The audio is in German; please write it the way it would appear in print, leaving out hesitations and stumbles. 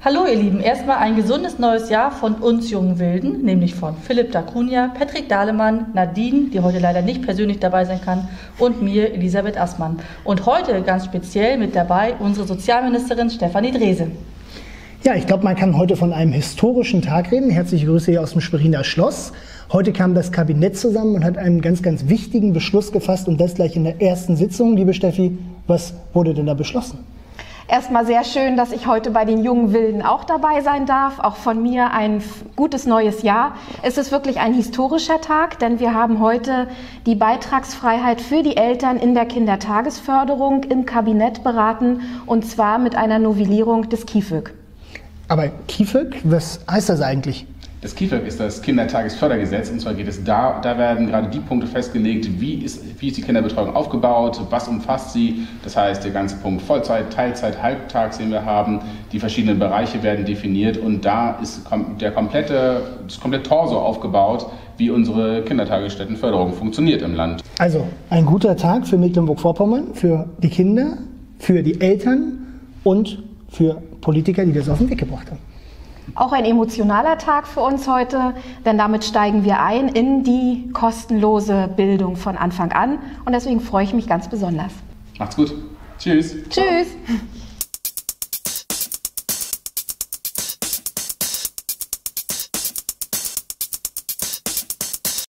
Hallo ihr Lieben, erstmal ein gesundes neues Jahr von uns jungen Wilden, nämlich von Philipp Dacunia, Patrick Dahlemann, Nadine, die heute leider nicht persönlich dabei sein kann, und mir, Elisabeth Assmann. Und heute ganz speziell mit dabei unsere Sozialministerin Stefanie Drese. Ja, ich glaube, man kann heute von einem historischen Tag reden. Herzliche Grüße hier aus dem Schweriner Schloss. Heute kam das Kabinett zusammen und hat einen ganz, ganz wichtigen Beschluss gefasst und das gleich in der ersten Sitzung. Liebe Steffi, was wurde denn da beschlossen? Erstmal sehr schön, dass ich heute bei den jungen Wilden auch dabei sein darf. Auch von mir ein gutes neues Jahr. Es ist wirklich ein historischer Tag, denn wir haben heute die Beitragsfreiheit für die Eltern in der Kindertagesförderung im Kabinett beraten, und zwar mit einer Novellierung des KiFöG. Aber KiFöG, was heißt das eigentlich? Das KiFöG ist das Kindertagesfördergesetz, und zwar geht es da werden gerade die Punkte festgelegt, wie ist die Kinderbetreuung aufgebaut, was umfasst sie, das heißt der ganze Punkt Vollzeit, Teilzeit, Halbtags, den wir haben, die verschiedenen Bereiche werden definiert und da ist das komplette Torso aufgebaut, wie unsere Kindertagesstättenförderung funktioniert im Land. Also ein guter Tag für Mecklenburg-Vorpommern, für die Kinder, für die Eltern und für Politiker, die das auf den Weg gebracht haben. Auch ein emotionaler Tag für uns heute, denn damit steigen wir ein in die kostenlose Bildung von Anfang an und deswegen freue ich mich ganz besonders. Macht's gut. Tschüss. Tschüss.